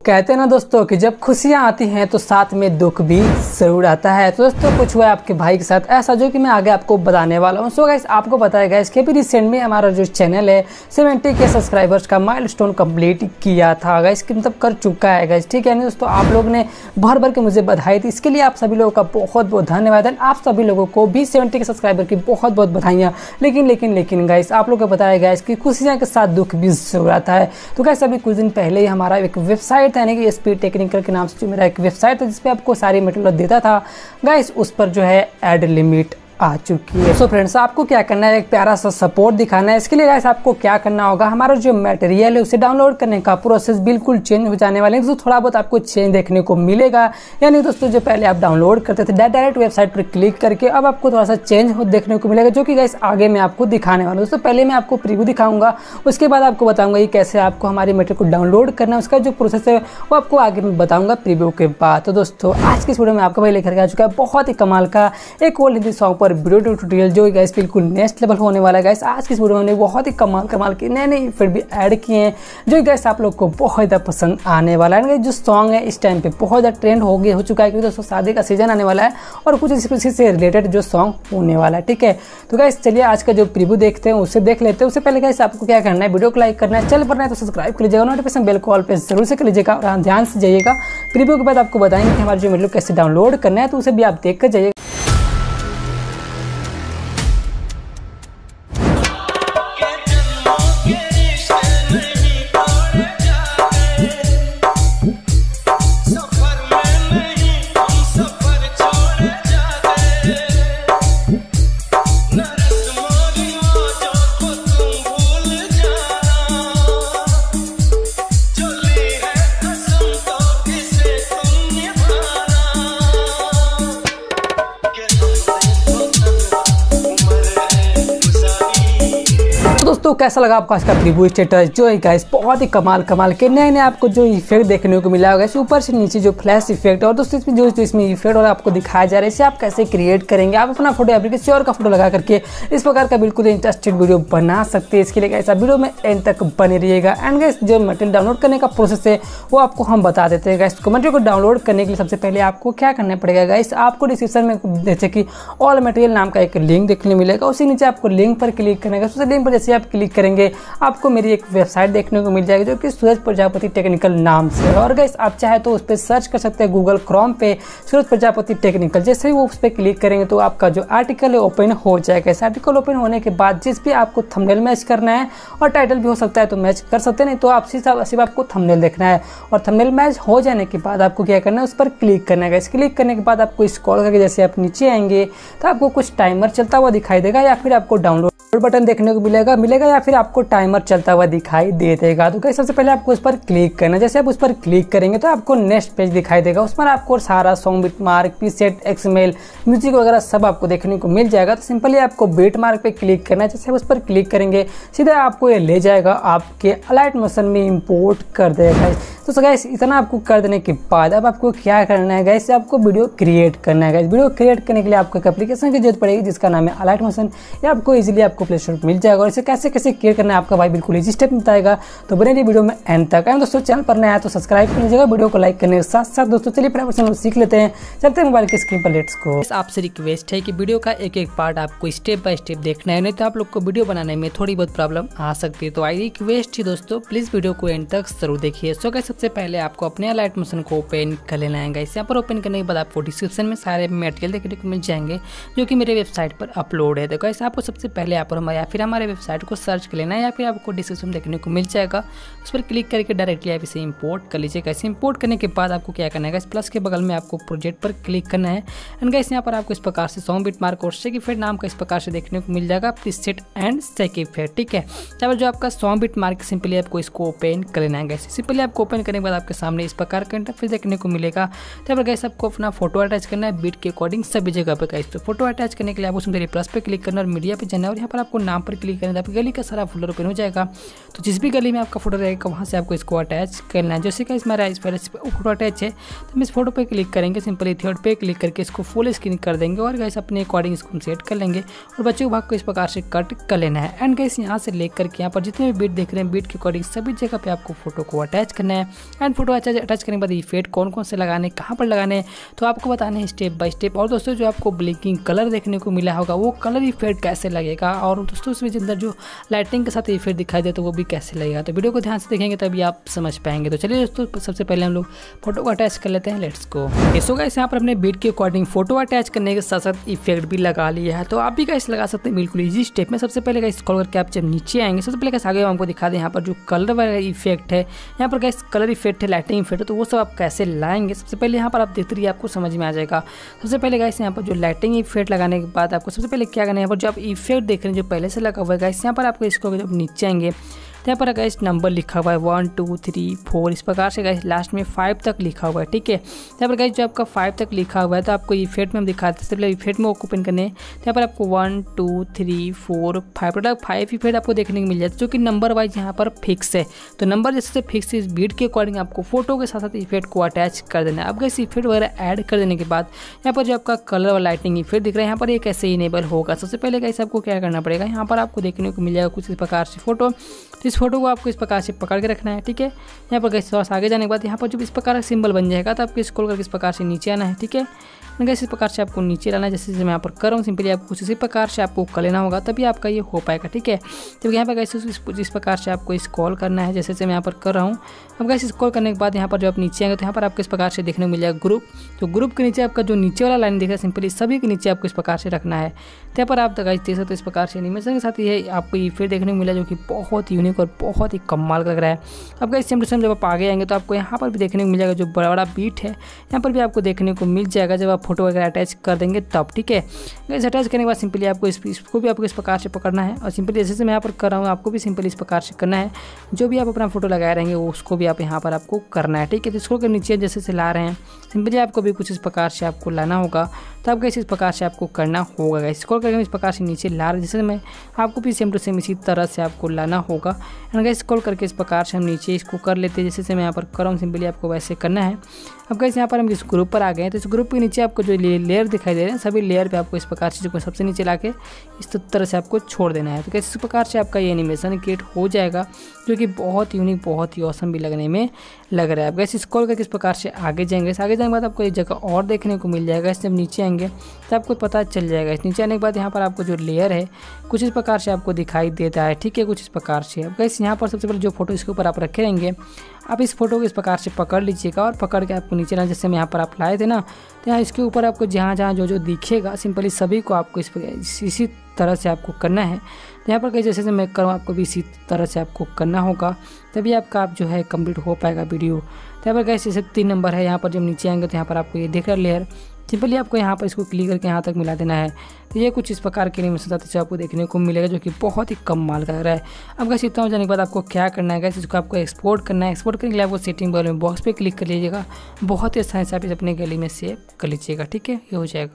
कहते हैं ना दोस्तों कि जब खुशियां आती हैं तो साथ में दुख भी जरूर आता है। तो दोस्तों कुछ हुआ आपके भाई के साथ ऐसा जो कि मैं आगे आपको बताने वाला हूं। सो गाइस आपको बताया गया कि अभी रिसेंट में हमारा जो चैनल है 70 के सब्सक्राइबर्स का माइलस्टोन कंप्लीट किया था गाइस, कि मतलब कर चुका है गाइस, ठीक है। दोस्तों आप लोग ने भर भर के मुझे बधाई दी, इसके लिए आप सभी लोगों का बहुत बहुत धन्यवाद है। आप सभी लोगों को भी 70 के सब्सक्राइबर की बहुत बहुत बधाइयाँ। लेकिन गाइस आप लोग को बताया गया कि खुशियाँ के साथ दुख भी जरूर आता है। तो गाइस अभी कुछ दिन पहले ही हमारा एक वेबसाइट यानी कि एसपी टेक्निकल के नाम से जो मेरा एक वेबसाइट था जिसपे आपको सारी मटेरियल देता था गाइस, उस पर जो है ऐड लिमिट आ चुकी है। सो फ्रेंड्स आपको क्या करना है, एक प्यारा सा सपोर्ट दिखाना है। इसके लिए गाइस आपको क्या करना होगा, हमारा जो मटेरियल है उसे डाउनलोड करने का प्रोसेस बिल्कुल चेंज हो जाने वाले हैं। तो थोड़ा बहुत आपको चेंज देखने को मिलेगा, यानी दोस्तों जो पहले आप डाउनलोड करते थे डायरेक्ट वेबसाइट पर क्लिक करके, अब आपको थोड़ा सा चेंज देखने को मिलेगा, जो कि गाइस आगे मैं आपको दिखाने वाला हूँ। दोस्तों पहले मैं आपको प्रीव्यू दिखाऊंगा, उसके बाद आपको बताऊंगा कि कैसे आपको हमारी मटेरियल को डाउनलोड करना है। उसका जो प्रोसेस है वो आपको आगे मैं बताऊंगा प्रीव्यू के बाद। तो दोस्तों आज की इस वीडियो में आपको भाई लेकर आ चुका है बहुत ही कमाल का एक ओल्ड हिंदी सॉन्ग पर वीडियो ट्यूटोरियल जो गाइस बिल्कुल नेक्स्ट लेवल होने वाला है। गाइस आज की इस वीडियो में बहुत ही कमाल के नए इफेक्ट भी ऐड किए हैं जो गाइस आप लोग को बहुत ज़्यादा पसंद आने वाला है। जो सॉन्ग है इस टाइम पे बहुत ज़्यादा ट्रेंड हो चुका है, क्योंकि दोस्तों शादी का सीजन आने वाला है और कुछ इसी से रिलेटेड जो सॉन्ग होने वाला है, ठीक है। तो गाइस चलिए आज का जो प्रीव्यू देखते हैं उसे देख लेते हैं। उससे पहले गाइस आपको क्या करना है, वीडियो को लाइक करना है, चैनल पर नए तो सब्सक्राइब कर लीजिएगा, नोटिफिकेशन बेल कॉल पे जरूर से कर लीजिएगा और ध्यान से जाइएगा। प्रीव्यू के बाद आपको बताएंगे कि हमारे जो वीडियो कैसे डाउनलोड करना है, तो उसे भी आप देख कर जाइएगा। दोस्तों कैसा लगा आपको आज का प्रीव्यू स्टेटस, जो है गाइस बहुत ही कमाल के नए आपको जो इफेक्ट देखने को मिला होगा, ऊपर से नीचे जो फ्लैश इफेक्ट, और दोस्तों इसमें जो इसमें इफेक्ट और आपको दिखाया जा रहा है इसे आप कैसे क्रिएट करेंगे। आप अपना फोटो या फिर किसी और का फोटो लगा करके इस प्रकार का बिल्कुल इंटरेस्टेड वीडियो बना सकते हैं। इसके लिए गाइस वीडियो में एंड तक बने रहिएगा। एंड गाइस जो मटेरियल डाउनलोड करने का प्रोसेस है वो आपको हम बता देते हैं। गाइस मटेरियल को डाउनलोड करने के लिए सबसे पहले आपको क्या करना पड़ेगा, गाइस आपको डिस्क्रिप्शन में जैसे कि ऑल मटेरियल नाम का एक लिंक देखने मिलेगा, उसी नीचे आपको लिंक पर क्लिक करना है। उस लिंक पर जैसे आप क्लिक करेंगे आपको मेरी एक वेबसाइट देखने को मिल जाएगी जो कि सूरज प्रजापति टेक्निकल नाम से है। और गाइस आप चाहे तो उस पर सर्च कर सकते हैं गूगल क्रोम पे सूरज प्रजापति टेक्निकल। जैसे ही वो उस पर क्लिक करेंगे तो आपका जो आर्टिकल है ओपन हो जाएगा। इस आर्टिकल ओपन होने के बाद जिस भी आपको थंबनेल मैच करना है और टाइटल भी हो सकता है तो मैच कर सकते हैं, नहीं तो आप सिर्फ आपको थंबनेल देखना है। और थंबनेल मैच हो जाने के बाद आपको क्या करना है, उस पर क्लिक करना है। क्लिक करने के बाद आपको स्क्रॉल करके जैसे आप नीचे आएंगे तो आपको कुछ टाइमर चलता हुआ दिखाई देगा, या फिर आपको डाउनलोड बटन देखने को मिलेगा या फिर आपको टाइमर चलता हुआ दिखाई दे देगा। तो सबसे पहले आपको उस पर क्लिक करना है। जैसे आप उस पर क्लिक करेंगे तो आपको नेक्स्ट पेज दिखाई देगा, उस पर आपको सारा song beat mark, preset, XML, music वगैरह सब आपको देखने को मिल जाएगा। तो सिंपली आपको बिटमार्क पे क्लिक करना है। जैसे आप उस पर क्लिक करेंगे सीधा आपको ये ले जाएगा आपके अलाइट मोशन में इंपोर्ट कर देगा। तो गाइस इतना आपको कर देने के बाद अब आपको क्या करना है, गाइस आपको वीडियो क्रिएट करना है। गाइस वीडियो क्रिएट करने के लिए आपको एक एप्लीकेशन की जरूरत पड़ेगी जिसका नाम है अलाइट मोशन। ये आपको इजीली आपको प्ले स्टोर पर मिल जाएगा और इसे कैसे क्रिएट करना है आपका भाई बिल्कुल इजी स्टेप बताएगा। तो बने रहिए वीडियो में एंड तक। दोस्तों चैनल पर नया है तो सब्सक्राइब कर लीजिएगा, वीडियो को लाइक करने के साथ साथ दोस्तों चलिए फटाफट सीख लेते हैं, चलते हैं मोबाइल की स्क्रीन पर। Let's go. आपसे रिक्वेस्ट है कि वीडियो का एक एक पार्ट आपको स्टेप बाय स्टेप देखना है, नहीं तो आप लोग को वीडियो बनाने में थोड़ी बहुत प्रॉब्लम आ सकती है। तो आई रिक्वेस्ट है दोस्तों प्लीज वीडियो को एंड तक जरूर देखिए। सो गाइस सबसे पहले आपको अपने अलाइट मोशन को ओपन कर लेना है। गाइस यहाँ पर ओपन करने के बाद आपको डिस्क्रिप्शन में सारे मटेरियल देखने को मिल जाएंगे जो कि मेरे वेबसाइट पर अपलोड है। तो गाइस आपको सबसे पहले यहाँ पर या फिर हमारे वेबसाइट को सर्च कर लेना है, या फिर आपको डिस्क्रिप्शन देखने को मिल जाएगा, उस पर क्लिक करके डायरेक्टली आप इसे इंपोर्ट कर लीजिएगा। इसे इंपोर्ट करने के बाद आपको क्या करना है, प्लस के बगल में आपको प्रोजेक्ट पर क्लिक करना है। एंड गाइस यहाँ पर आपको इस प्रकार से सॉन्ग बिटमार्क और शेक इफेक्ट नाम का इस प्रकार से देखने को मिल जाएगा, प्रीसेट एंड शेक इफेक्ट, ठीक है। यहाँ पर जो आपका सॉन्ग बिटमार्क सिंपली आपको इसको ओपन कर लेना है। गाइस सिंपली आपको ओपन करने के बाद आपके सामने इस प्रकार का इंटरफेस देखने को मिलेगा। यहाँ पर गाइस आपको अपना फोटो अटैच करना है बीट के अकॉर्डिंग सभी जगह पर। गाइस तो फोटो अटैच करने के लिए आपको सिंपली प्लस पे क्लिक करना और मीडिया पे जाना है और यहाँ पर आपको नाम पर क्लिक करना है। आपकी गली का सारा फोल्डर ओपन हो जाएगा। तो जिस भी गली में आपका फोटो रहेगा वहाँ से आपको इसको अटैच करना है। जैसे कि मेरा इस पर फोटो अटैच है तो हम इस फोटो पे क्लिक करेंगे, सिंपली थर्ड पे क्लिक करके इसको फुल स्क्रीन कर देंगे और गाइस अपने अकॉर्डिंग इसको हम सेट कर लेंगे और बच्चों के भाग को इस प्रकार से कट कर लेना है। एंड गाइस यहाँ से लेकर के यहाँ पर जितने भी बीट देख रहे हैं बीट के अकॉर्डिंग सभी जगह पे आपको फोटो को अटैच करना है। एंड फोटो अटैच करने के बाद इफेक्ट कौन कौन से लगाने, कहाँ पर लगाने, तो आपको बताना है स्टेप बाय स्टेप। और दोस्तों जो आपको ब्लिंकिंग कलर देखने को मिला होगा वो कलर इफेक्ट कैसे लगेगा, और दोस्तों उसमें अंदर जो लाइटिंग के साथ इफेक्ट दिखाई दे तो वो भी कैसे लगेगा, तो वीडियो को ध्यान से देखेंगे तभी आप समझ पाएंगे। तो चलिए दोस्तों सबसे पहले हम लोग फोटो को अटैच कर लेते हैं, लेट्स गो। सो गाइस यहाँ पर अपने बीट के अकॉर्डिंग फोटो अटैच करने के साथ साथ इफेक्ट भी लगा लिया है, तो आप भी गाइस लगा सकते हैं बिल्कुल इजी स्टेप में। सबसे पहले गाइस स्क्रॉल करके आप जब नीचे आएंगे सबसे पहले गाइस आगे हमको दिखा दें यहाँ पर जो कलर वाला इफेक्ट है, यहाँ पर गाइस कलर इफेक्ट है, लाइटिंग इफेक्ट है, तो वो सब आप कैसे लाएंगे सबसे पहले यहाँ पर आप देखते रहिए आपको समझ में आ जाएगा। सबसे पहले गाइस यहाँ पर जो लाइटिंग इफेक्ट लगाने के बाद आपको सबसे पहले क्या करना है, यहाँ पर जो आप इफेक्ट देख रहे हैं जो पहले से लगा हुआ है गाइस, यहाँ पर आपको इसको जब नीचे आएंगे तो यहाँ पर गाइस नंबर लिखा हुआ है 1 2 3 4 इस प्रकार से गाइस लास्ट में 5 तक लिखा हुआ है, ठीक है। यहाँ पर गाइस जो आपका 5 तक लिखा हुआ है तो आपको इफेक्ट में हम दिखाते हैं, सबसे पहले इफेक्ट में ओपन करने हैं तो यहाँ पर आपको 1 2 3 4 5 टोटल 5 इफेक्ट आपको देखने को मिल जाता है जो कि नंबर वाइज यहाँ पर फिक्स है। तो नंबर जैसे फिक्स है इस बीट के अकॉर्डिंग आपको फोटो के साथ साथ इफेक्ट को अटैच कर देना है। अब गाइस इफेक्ट वगैरह ऐड कर देने के बाद यहाँ पर जो आपका कलर और लाइटिंग इफेक्ट दिख रहा है यहाँ पर ये कैसे इनेबल होगा। सबसे पहले गाइस आपको क्या करना पड़ेगा, यहाँ पर आपको देखने को मिल जाएगा कुछ इस प्रकार से फोटो, तो इस फोटो को आपको इस प्रकार से पकड़ के रखना है, ठीक है। यहाँ पर गाइस थोड़ा सा आगे जाने के बाद यहाँ पर जब इस प्रकार का सिंबल बन जाएगा तो आपको स्क्रॉल करके इस प्रकार से नीचे आना है, ठीक है। गाइस इस प्रकार से आपको नीचे लाना है, जैसे मैं यहाँ पर कर रहा हूँ सिंपली आपको कुछ इसी प्रकार से आपको कर लेना होगा तभी आपका ये हो पाएगा, ठीक है। तो यहाँ पर गाइस इस प्रकार से आपको स्क्रॉल करना है जैसे मैं यहाँ पर कर रहा हूँ। अब गाइस स्क्रॉल करने के बाद यहाँ पर जो आप नीचे आएंगे तो यहाँ पर आपको इस प्रकार से देखने को मिल जाएगा ग्रुप, तो ग्रुप के नीचे आपका जो नीचे वाला लाइन दिख रहा है सिंपली सभी के नीचे आपको इस प्रकार से रखना है। तो यहाँ पर आप गाइस देख सकते हो इस प्रकार से एनिमेशन के साथ ये आपको ये फिर देखने को मिला जो कि बहुत यूनिक और बहुत ही कमाल लग रहा है। अब गाइस सेम टू सेम जब आप आगे आएंगे तो आपको यहाँ पर भी देखने को मिल जाएगा जो बड़ा बड़ा बीट है यहाँ पर भी आपको देखने को मिल जाएगा जब आप फोटो वगैरह अटैच कर देंगे तब, ठीक है। गाइस अटैच करने के बाद सिंपली आपको इसको भी आपको इस प्रकार से पकड़ना है और सिंपली जैसे मैं यहाँ पर कर रहा हूँ आपको भी सिंपली इस प्रकार से करना है। जो भी आप अपना फोटो लगाए रहेंगे उसको भी आप यहाँ पर आपको करना है, ठीक है। तो इसको के नीचे जैसे से ला रहे हैं सिंपली आपको भी कुछ इस प्रकार से आपको लाना होगा, तो आप गाइस इस प्रकार से आपको करना होगा। गाइस स्क्रॉल करके इस प्रकार से नीचे ला रहे जैसे मैं आपको भी सेम टू सेम इसी तरह से आपको लाना होगा। एंड गाइस स्क्रॉल करके इस प्रकार से हम नीचे इसको कर लेते हैं जैसे मैं यहाँ पर कर रहा हूँ, सिंपली आपको वैसे करना है। अब गाइस यहाँ पर हम इस ग्रुप पर आ गए हैं तो इस ग्रुप के नीचे आपको जो लेयर दिखाई दे रहे हैं सभी लेयर पे आपको इस प्रकार से जो सबसे नीचे लाके इस तरह से आपको छोड़ देना है। तो गाइस इस प्रकार से आपका ये एनिमेशन क्रिएट हो जाएगा जो कि बहुत यूनिक बहुत ही ऑसम भी लगने में लग रहा है। अब गाइस स्क्रॉल करके इस प्रकार से आगे जाएंगे, आगे जाने के बाद आपको एक जगह और देखने को मिल जाएगा। जब नीचे आएंगे तो आपको पता चल जाएगा। इस नीचे आने के बाद यहाँ पर आपको जो लेयर है कुछ इस प्रकार से आपको दिखाई देता है, ठीक है, कुछ इस प्रकार से। अब गाइस यहाँ पर सबसे पहले जो फोटो इसके ऊपर आप रखे रहेंगे आप इस फोटो को इस प्रकार से पकड़ लीजिएगा और पकड़ के आपको नीचे लाना जैसे मैं यहाँ पर आप लाए थे ना, तो यहाँ इसके ऊपर आपको जहाँ जहाँ जो दिखेगा सिंपली सभी को आपको इसी तरह से आपको करना है। तो यहाँ पर जैसे मैं करूँ आपको भी इसी तरह से आपको करना होगा तभी आपका आप जो है कंप्लीट हो पाएगा वीडियो। तो यहाँ पर गाइस जैसे 3 नंबर है, यहाँ पर जब नीचे आएंगे तो यहाँ पर आपको ये देख रहा है लेयर, सिंपली आपको यहाँ पर इसको क्लिक करके यहाँ तक मिला देना है। तो ये कुछ इस प्रकार के एनिमेशन से आपको देखने को मिलेगा जो कि बहुत ही कमाल लग रहा है। अब गाइस इतना हो जाने के बाद आपको क्या करना है गाइस, इसको आपको एक्सपोर्ट करना है। एक्सपोर्ट करने के लिए आपको सेटिंग बॉक्स पे क्लिक कर लीजिएगा, बहुत ही आसानी से आप इस अपने गैलरी में सेव कर लीजिएगा, ठीक है, ये हो जाएगा।